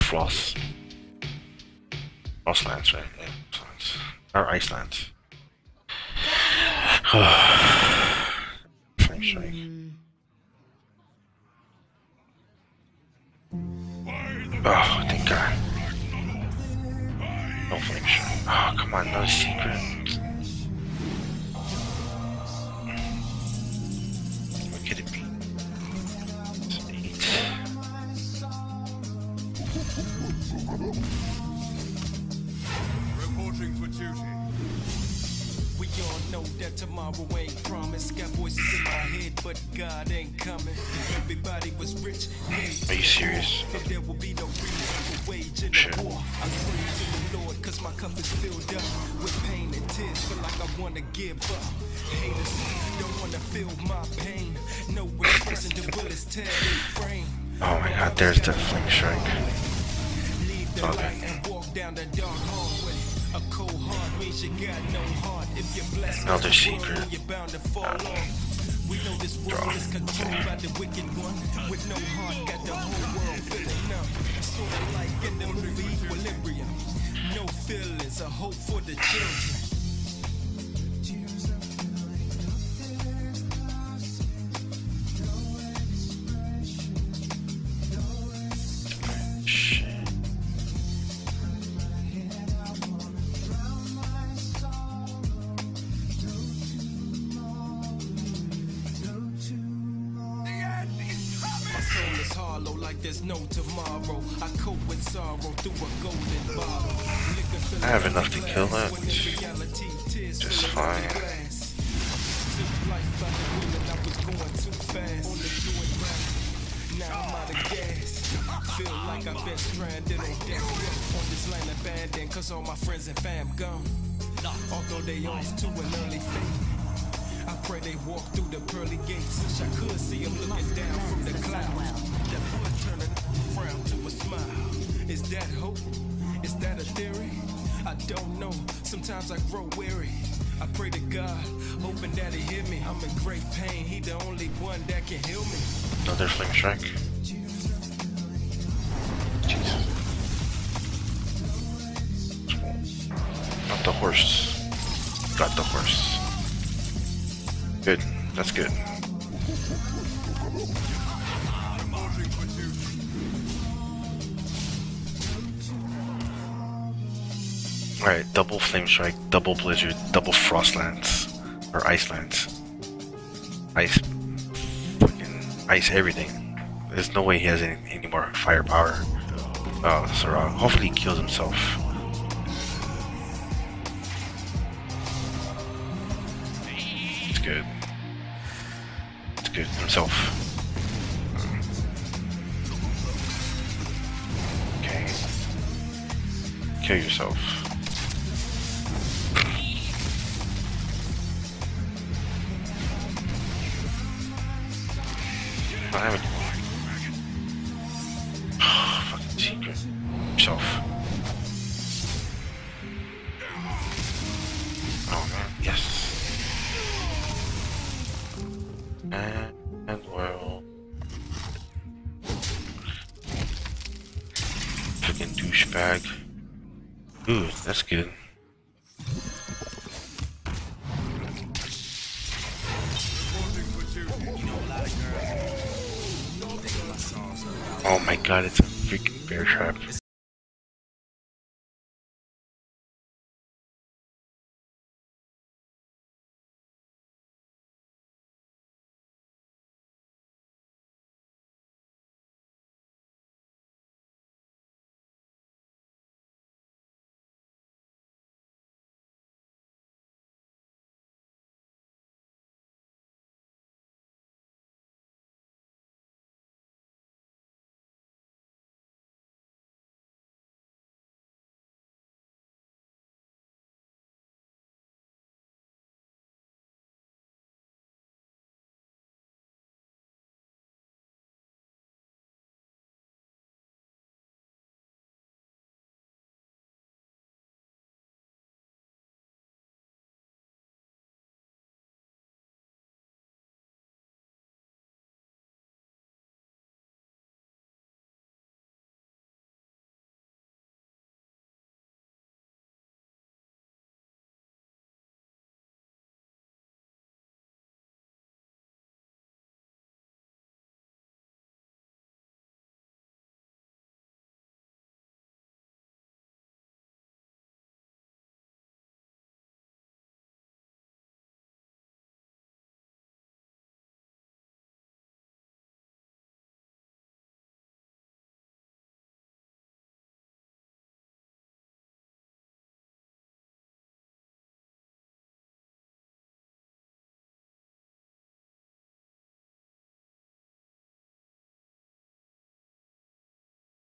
Frost. Frostlands, right? Yeah, Frostlands. Or Icelands. Flame Strike. Oh, thank God. No Flame Strike. Oh, come on, no secret. What could it be? It's 8. Reporting for duty. We all know that tomorrow ain't promised. Got voices in my head, but God ain't coming. Everybody was rich. Are you serious? There will be no reason for waging a war. I pray to the Lord, cause my cup is filled up with pain and tears. Feel like I wanna give up. Haters don't wanna feel my pain. No expression to will is tear their frame. Oh my God, there's the Flame Strike. Leave the light and walk down the dark hallway. A cold heart means you got no heart. If you're blessed, another secret. You're bound to fall off. We know this world is controlled by the wicked one. With no heart, got the whole world feeling numb. Sort of like in the movie Equilibrium. No feelings, a hope for the children. Like there's no tomorrow. I cope with sorrow through a golden bottle. I have enough to kill that. Just fine. Now I'm out of gas. Feel like I've been stranded on death row on this land abandoned, cause all my friends and fam gone. Although they off to an early fate, I pray they walk through the pearly gates. Wish I could see them looking down from the clouds. That would turn a frown to a smile. Is that hope? Is that a theory? I don't know. Sometimes I grow weary. I pray to God, hoping that He hear me. I'm in great pain. He the only one that can heal me. Another Flame Strike. Jesus. Not the horse. Got the horse. Good. That's good. Alright, double Flame Strike, double Blizzard, double Frostlands. Or Icelands. Ice. Fucking ice everything. There's no way he has any more firepower. Oh, so hopefully he kills himself. It's good. It's good. Himself. Okay. Kill yourself. I don't have any more. Fucking secret. Yourself. Oh man, yes. And well. Fucking douchebag. Ooh, that's good. Oh my God, it's a freaking bear trap.